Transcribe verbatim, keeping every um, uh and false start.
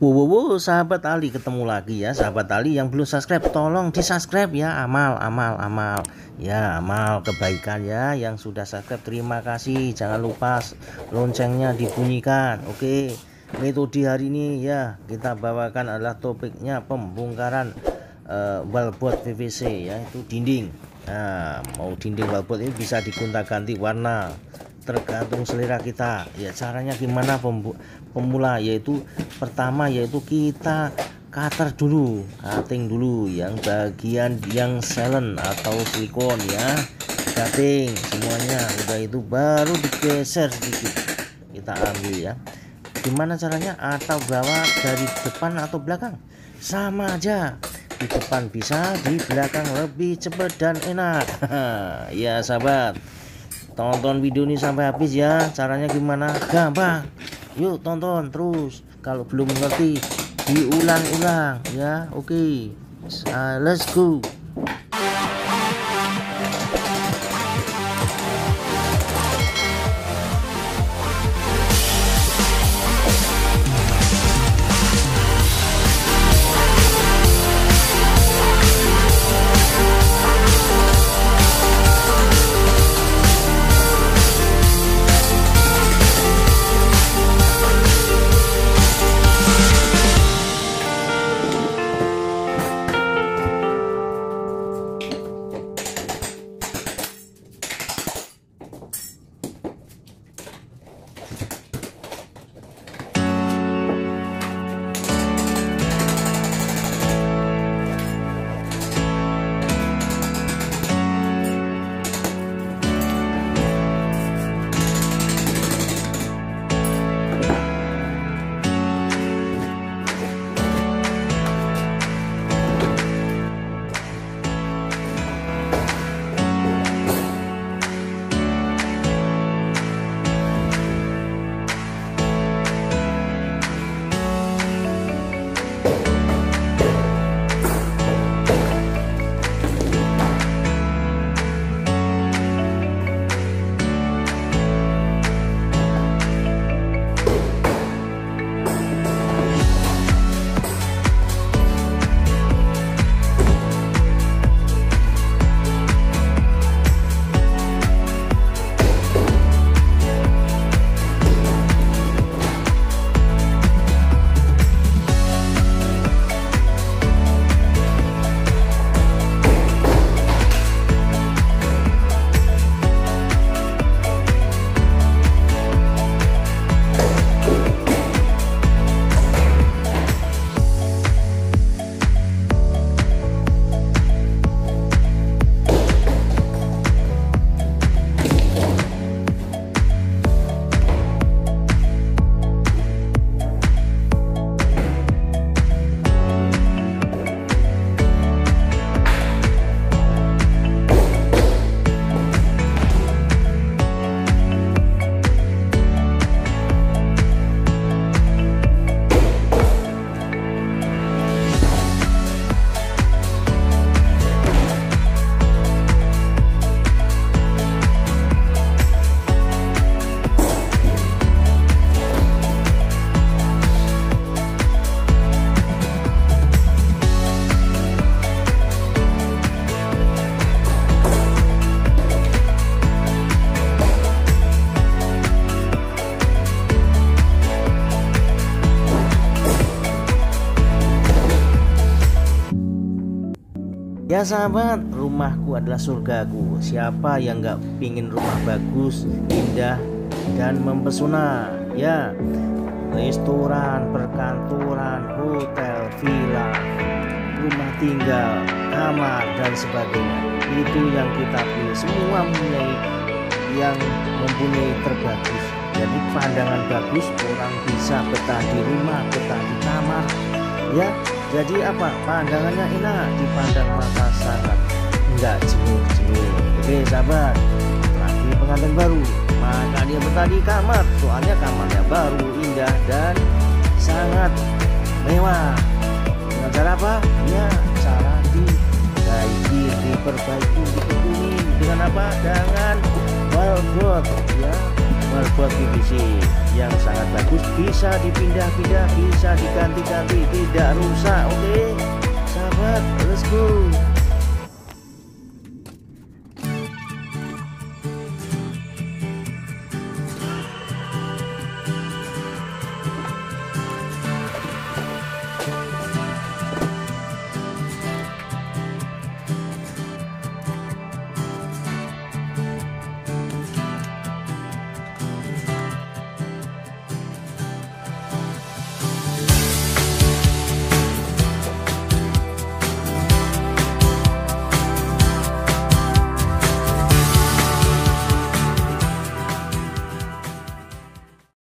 Wow, wow, wow, sahabat Ali, ketemu lagi ya. Sahabat Ali yang belum subscribe, tolong di subscribe ya. Amal, amal, amal ya, amal kebaikan ya. Yang sudah subscribe, terima kasih. Jangan lupa loncengnya dibunyikan. Oke, metode hari ini ya kita bawakan adalah topiknya pembongkaran uh, wallboard P V C ya, itu dinding. Nah, mau dinding wallboard ini bisa digonta-ganti warna tergantung selera kita ya. Caranya gimana pemula, yaitu pertama yaitu kita cutter dulu, cutting dulu yang bagian yang silent atau silikon ya, cutting semuanya. Udah itu baru digeser sedikit, kita ambil ya. Gimana caranya? Atau bawa dari depan atau belakang sama aja, di depan bisa, di belakang lebih cepat dan enak. Ya sahabat, tonton video ini sampai habis ya. Caranya gimana? Gampang, yuk tonton terus. Kalau belum mengerti diulang-ulang ya. Oke, uh, let's go. Ya sahabat, rumahku adalah surgaku. Siapa yang nggak pingin rumah bagus, indah, dan mempesona? Ya, restoran, perkantoran, hotel, villa, rumah tinggal, kamar, dan sebagainya. Itu yang kita pilih. Semua mempunyai yang mempunyai terbagus. Jadi pandangan bagus, orang bisa betah di rumah, betah di kamar. Ya, jadi apa? Pandangannya enak, dipandang mata sangat enggak jenuh-jenuh. Oke sahabat, lagi pengantin baru, maka dia betah di kamar. Soalnya kamarnya baru, indah, dan sangat mewah. Dengan cara apa? Ya, cara diperbaiki, diperbaiki, dipenuhi dengan apa? Dengan wallboard ya. wallboard P V C yang sangat bagus, bisa dipindah-pindah, bisa diganti-ganti, tidak rusak. Oke sahabat, let's go.